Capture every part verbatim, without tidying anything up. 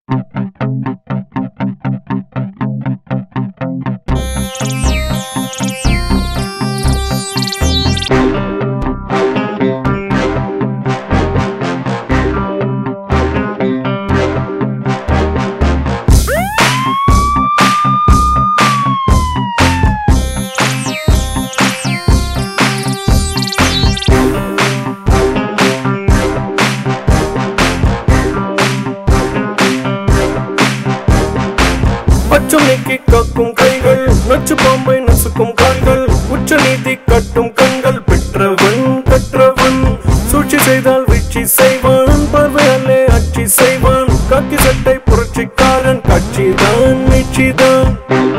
Acham Neeki kakkum kaigal nachu pambai nasukum kaalgal ucha neethi kattum kangal petravan katravan Suchi seidal vichi seivan parvayalle achi seivan Karky sattai purachikkaaran kachidan nichidan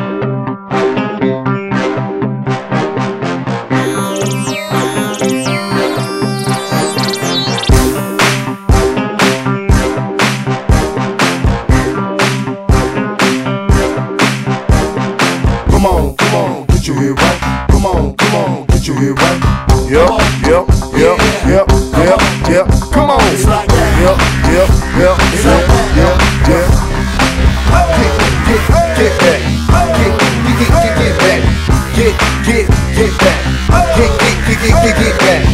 Yep, yep, yep, yep, yep, yep. Come on. It's like that. Yep, yep, yep, it's yep, like yep, yep. Get, get, get back. Get, get, get, get, get back. Get, get, get back. Get, get, get, get, get, get back.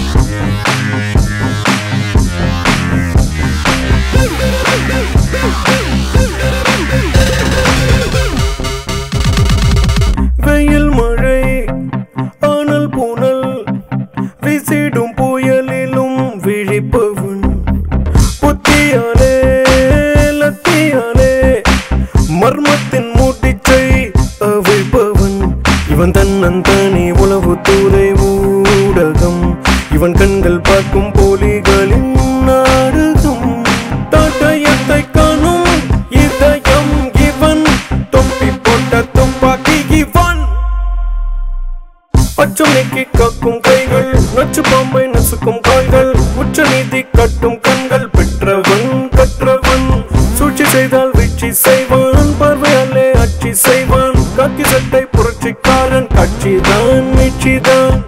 வெயில் மழை ஆனல் பூனல் விசிடும் புயலிலும் விழிப்பவன் புத்தியாலே லத்தியாலே மர்மத்தின் மூட்டிச்சை அவிழ்ப்பவன் இவன் தன்னந்தனி உளவு தூரை ஊடகம் இவன் கண்கள் பார்க்கும் போலிகளின் நாடகம் தாட்டயத்தை காணும் இதயம் இவன் தொப்பி போட்ட துப்பாக்கி இவன் Acham Neeki kakkum kaigal nachu pambai nasukum kaalgal ucha neethi kattum kangal petravan katravan Suchi seidal vichi seivan parvayalle achi seivan Karky sattai purachikkaaran kachidan nichidan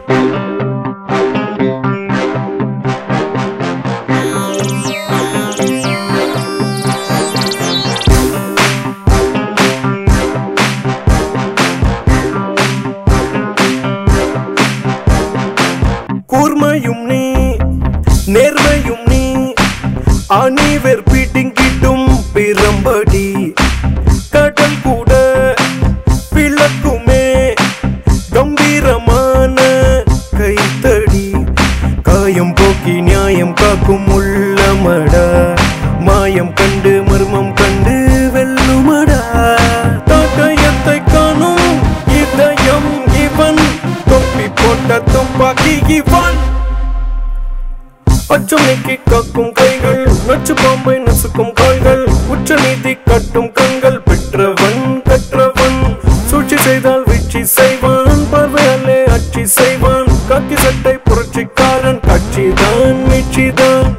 கூர்மையும் நீ நேர்மையும் நீ ஆணிவர் பிடிங்கிட்டும் பிரம்படி கடல் கூட விளக்குமே கம்பீரமான கைத்தடி காயம் போக்கி நியாயம் காக்கும் உள்ளமடா மாயம் கண்டு மர்மம் கண்டு வெல்லுமடா தாக்கயத்தை காணும் இதயம் இவன் தொப்பி போட்ட துப்பாக்கி இவன் Acham Neeki kakkum kaigal nachu pambai nasukum kaalgal ucha neethi kattum kangal petravan katravan Suchi seidal vichi seivan parvayalle achi seivan Karky sattai purachikkaaran kachidan nichidan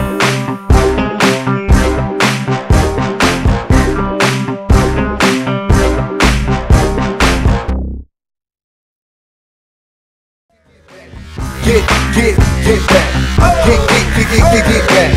Get, get, get back. Get, get, get, get, get, get back.